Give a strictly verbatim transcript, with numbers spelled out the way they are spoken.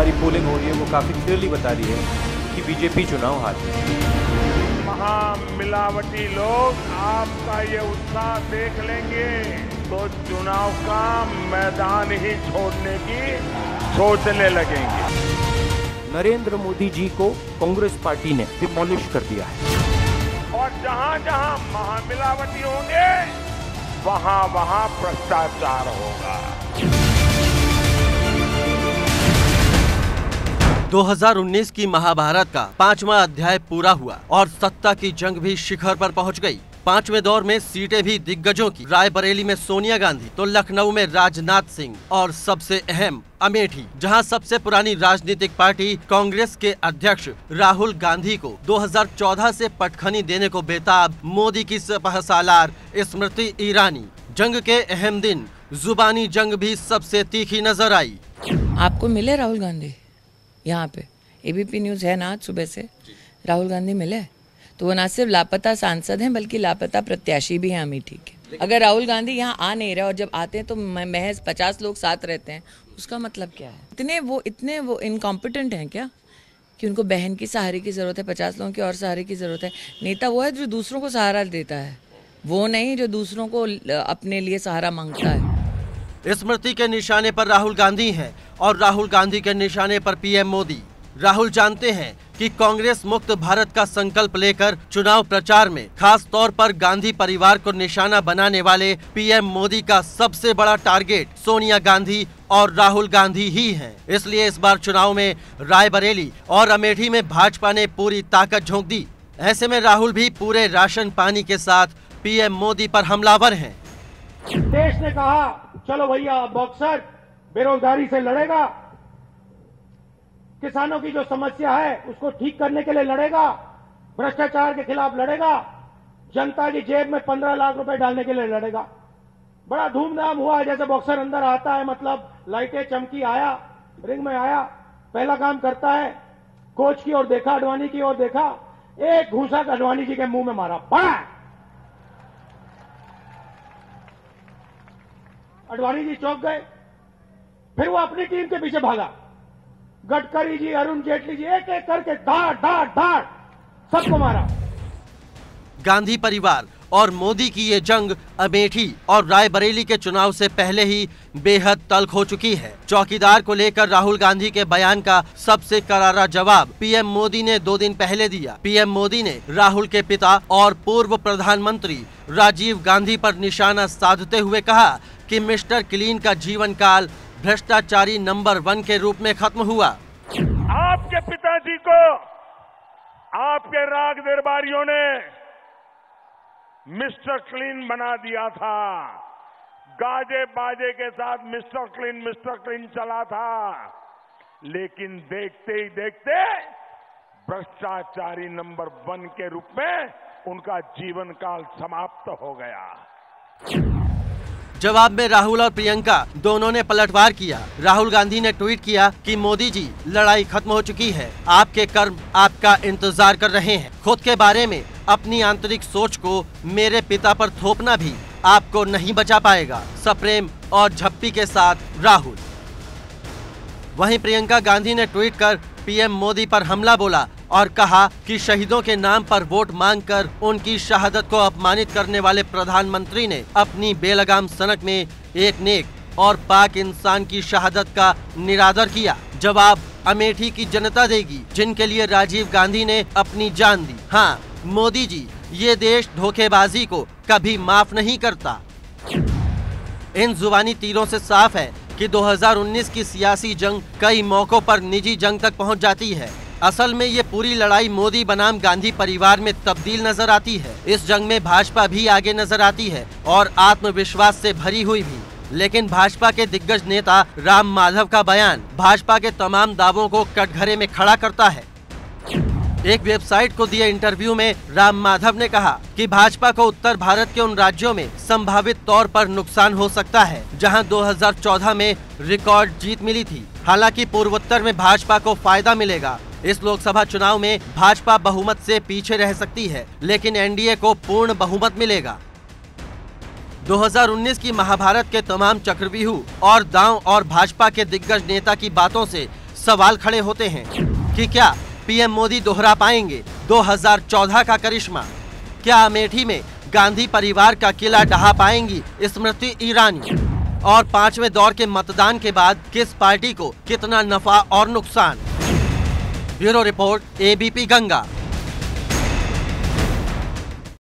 हमारी पोलिंग हो रही है वो काफी क्लियरली बता रही है कि बीजेपी चुनाव हार है। महामिलावटी लोग आपका ये उत्साह देख लेंगे तो चुनाव का मैदान ही छोड़ने की सोचने लगेंगे। नरेंद्र मोदी जी को कांग्रेस पार्टी ने डिमोलिश कर दिया है और जहां जहां महामिलावटी होंगे वहां वहां भ्रष्टाचार होगा। दो हज़ार उन्नीस की महाभारत का पांचवा अध्याय पूरा हुआ और सत्ता की जंग भी शिखर पर पहुंच गई। पांचवें दौर में सीटें भी दिग्गजों की। रायबरेली में सोनिया गांधी तो लखनऊ में राजनाथ सिंह और सबसे अहम अमेठी, जहां सबसे पुरानी राजनीतिक पार्टी कांग्रेस के अध्यक्ष राहुल गांधी को दो हज़ार चौदह से पटखनी देने को बेताब मोदी की सिपहसालार स्मृति ईरानी। जंग के अहम दिन जुबानी जंग भी सबसे तीखी नजर आई। आपको मिले राहुल गांधी? यहाँ पे एबीपी न्यूज है ना आज सुबह से, राहुल गांधी मिले तो वो ना सिर्फ लापता सांसद हैं बल्कि लापता प्रत्याशी भी हैं अमेठी के। अगर राहुल गांधी यहाँ आ नहीं रहे और जब आते हैं तो महज पचास लोग साथ रहते हैं, उसका मतलब क्या है? इतने वो इतने वो इनकॉम्पिटेंट हैं क्या कि उनको बहन की सहारे की जरूरत है, पचास लोगों की और सहारे की जरूरत है? नेता वो है जो दूसरों को सहारा देता है, वो नहीं जो दूसरों को अपने लिए सहारा मांगता है। स्मृति के निशाने पर राहुल गांधी हैं और राहुल गांधी के निशाने पर पीएम मोदी। राहुल जानते हैं कि कांग्रेस मुक्त भारत का संकल्प लेकर चुनाव प्रचार में खास तौर पर गांधी परिवार को निशाना बनाने वाले पीएम मोदी का सबसे बड़ा टारगेट सोनिया गांधी और राहुल गांधी ही हैं। इसलिए इस बार चुनाव में रायबरेली और अमेठी में भाजपा ने पूरी ताकत झोंक दी। ऐसे में राहुल भी पूरे राशन पानी के साथ पीएम मोदी पर हमलावर हैं। देश ने कहा चलो भैया बॉक्सर बेरोजगारी से लड़ेगा, किसानों की जो समस्या है उसको ठीक करने के लिए लड़ेगा, भ्रष्टाचार के खिलाफ लड़ेगा, जनता की जेब में पंद्रह लाख रुपए डालने के लिए लड़ेगा। बड़ा धूमधाम हुआ। जैसे बॉक्सर अंदर आता है, मतलब लाइटें चमकी, आया रिंग में आया, पहला काम करता है कोच की ओर देखा, अडवाणी की ओर देखा, एक घूंसा अडवाणी जी के मुंह में मारा, बड़ा अडवाणी जी चौंक गए। फिर वो अपनी टीम के पीछे भागा, गडकरी जी, अरुण जेटली जी, एक एक करके धाड़ धाड़ धाड़ सबको मारा। गांधी परिवार और मोदी की ये जंग अमेठी और रायबरेली के चुनाव से पहले ही बेहद तल्ख हो चुकी है। चौकीदार को लेकर राहुल गांधी के बयान का सबसे करारा जवाब पीएम मोदी ने दो दिन पहले दिया। पीएम मोदी ने राहुल के पिता और पूर्व प्रधानमंत्री राजीव गांधी पर निशाना साधते हुए कहा कि मिस्टर क्लीन का जीवन काल भ्रष्टाचारी नंबर वन के रूप में खत्म हुआ। आपके पिताजी को आपके राग दरबारियों ने मिस्टर क्लीन बना दिया था, गाजे बाजे के साथ मिस्टर क्लीन मिस्टर क्लीन चला था, लेकिन देखते ही देखते भ्रष्टाचारी नंबर वन के रूप में उनका जीवन काल समाप्त हो गया। जवाब में राहुल और प्रियंका दोनों ने पलटवार किया। राहुल गांधी ने ट्वीट किया कि मोदी जी लड़ाई खत्म हो चुकी है, आपके कर्म आपका इंतजार कर रहे हैं। खुद के बारे में अपनी आंतरिक सोच को मेरे पिता पर थोपना भी आपको नहीं बचा पाएगा। सप्रेम और झप्पी के साथ राहुल। वहीं प्रियंका गांधी ने ट्वीट कर पीएम मोदी पर हमला बोला और कहा कि शहीदों के नाम पर वोट मांगकर उनकी शहादत को अपमानित करने वाले प्रधानमंत्री ने अपनी बेलगाम सनक में एक नेक और पाक इंसान की शहादत का निरादर किया। जवाब अमेठी की जनता देगी, जिनके लिए राजीव गांधी ने अपनी जान दी। हाँ, मोदी जी ये देश धोखेबाजी को कभी माफ नहीं करता। इन जुबानी तीरों से साफ है कि दो हज़ार उन्नीस की सियासी जंग कई मौकों पर निजी जंग तक पहुंच जाती है। असल में ये पूरी लड़ाई मोदी बनाम गांधी परिवार में तब्दील नजर आती है। इस जंग में भाजपा भी आगे नजर आती है और आत्मविश्वास से भरी हुई भी। लेकिन भाजपा के दिग्गज नेता राम माधव का बयान भाजपा के तमाम दावों को कटघरे में खड़ा करता है। एक वेबसाइट को दिए इंटरव्यू में राम माधव ने कहा कि भाजपा को उत्तर भारत के उन राज्यों में संभावित तौर पर नुकसान हो सकता है जहां दो हज़ार चौदह में रिकॉर्ड जीत मिली थी। हालांकि पूर्वोत्तर में भाजपा को फायदा मिलेगा। इस लोकसभा चुनाव में भाजपा बहुमत से पीछे रह सकती है, लेकिन एनडीए को पूर्ण बहुमत मिलेगा। दो हज़ार उन्नीस की महाभारत के तमाम चक्रव्यूह और दांव और भाजपा के दिग्गज नेता की बातों से सवाल खड़े होते हैं कि क्या पीएम मोदी दोहरा पाएंगे दो हज़ार चौदह का करिश्मा? क्या अमेठी में गांधी परिवार का किला ढहा पाएंगी स्मृति ईरानी? और पांचवें दौर के मतदान के बाद किस पार्टी को कितना नफा और नुकसान? Bureau report, ABP Ganga.